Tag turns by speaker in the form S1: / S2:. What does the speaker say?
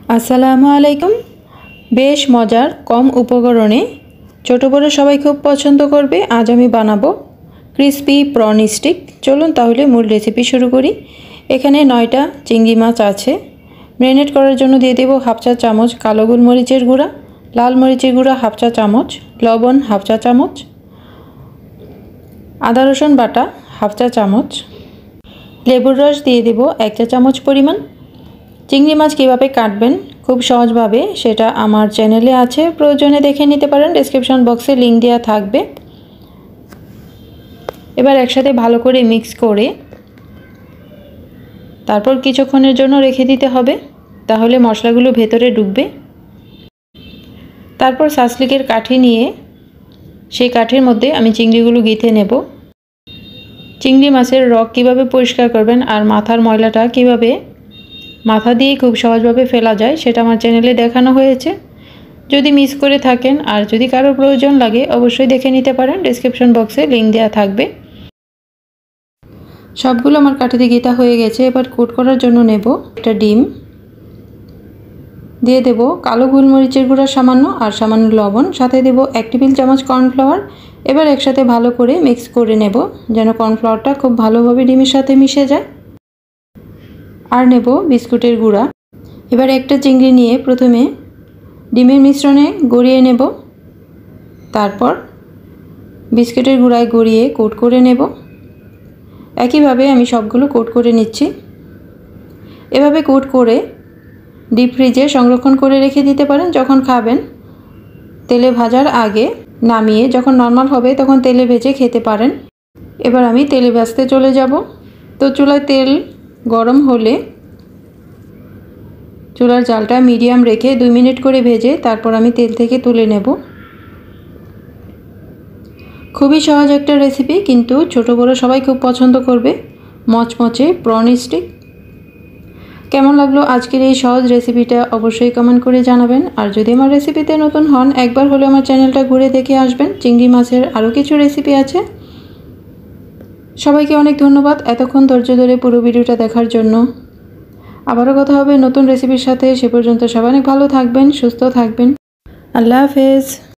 S1: আসসালামু আলাইকুম। বেশ মজার কম উপকরণে ছোট বড় সবাই খুব পছন্দ করবে। আজ আমি বানাবো ক্রিসপি প্রন স্টিক। চলুন তাহলে মূল রেসিপি শুরু করি। এখানে 9টা চিংড়ি মাছ আছে। ম্যারিনেট করার জন্য দিয়ে দেব হাফ চা চামচ কালো গোলমরিচের গুঁড়া, লাল মরিচের গুঁড়া হাফ চা চামচ, লবণ হাফ চা চামচ, আদা রসুন বাটা হাফ চা চামচ, লেবুর রস দিয়ে দেব 1 চা চামচ পরিমাণ। চিংড়ি মাছ কীভাবে কাটবেন খুব সহজভাবে সেটা আমার চ্যানেলে আছে, প্রয়োজনে দেখে নিতে পারেন। ডেসক্রিপশন বক্সে লিংক দেওয়া থাকবে। এবার একসাথে ভালো করে মিক্স করে তারপর কিছুক্ষণের জন্য রেখে দিতে হবে, তাহলে মশলাগুলো ভেতরে ঢুকবে। তারপর সাসলিকের কাঠি নিয়ে সেই কাঠির মধ্যে আমি চিংড়িগুলো গেঁথে নেব। চিংড়ি মাছের রগ কীভাবে পরিষ্কার করবেন আর মাথার ময়লাটা কীভাবে মাথা দিয়ে খুব সহজভাবে ফেলা যায় সেটা আমার চ্যানেলে দেখানো হয়েছে। যদি মিস করে থাকেন আর যদি কারো প্রয়োজন লাগে অবশ্যই দেখে নিতে পারেন। ডেসক্রিপশন বক্সে লিংক দেওয়া থাকবে। সবগুলো আমার কাঠিতে গেঁথা হয়ে গেছে। এবার কোট করার জন্য নেব একটা ডিম, দিয়ে দেব কালো গোলমরিচের গুঁড়া সামান্য আর সামান্য লবণ, সাথে দেব 1 টেবিল চামচ কর্নফ্লাওয়ার। এবার একসাথে ভালো করে মিক্স করে নেব যেন কর্নফ্লাওয়ারটা খুব ভালোভাবে ডিমের সাথে মিশে যায়। আর নেব বিস্কুটের গুঁড়া। এবার একটা চিংড়ি নিয়ে প্রথমে ডিমের মিশ্রণে গড়িয়ে নেব, তারপর বিস্কুটের গুঁড়ায় গড়িয়ে কোট করে নেব। একইভাবে আমি সবগুলো কোট করে নিচ্ছি। এভাবে কোট করে ডিপ ফ্রিজে সংরক্ষণ করে রেখে দিতে পারেন। যখন খাবেন তেলে ভাজার আগে নামিয়ে যখন নরমাল হবে তখন তেলে ভেজে খেতে পারেন। এবার আমি তেলে ভাজতে চলে যাব। তো চুলায় তেল গরম হলে চুলার জালটা মিডিয়াম রেখে 2 মিনিট করে ভেজে তারপর আমি তেল থেকে তুলে নেব। খুবই সহজ একটা রেসিপি, কিন্তু ছোট বড় সবাই খুব পছন্দ করবে। মচমচে প্রন স্টিক। কেমন লাগলো আজকের এই সহজ রেসিপিটা অবশ্যই কমেন্ট করে জানাবেন। আর যদি আমার রেসিপিতে নতুন হন একবার হলে আমার চ্যানেলটা ঘুরে দেখে আসবেন। চিংড়ি মাছের আরও কিছু রেসিপি আছে। সবাইকে অনেক ধন্যবাদ এতক্ষণ ধৈর্য ধরে পুরো ভিডিওটা দেখার জন্য। আবারও কথা হবে নতুন রেসিপির সাথে। সে পর্যন্ত সবাই অনেক ভালো থাকবেন, সুস্থ থাকবেন। আল্লাহ হাফেজ।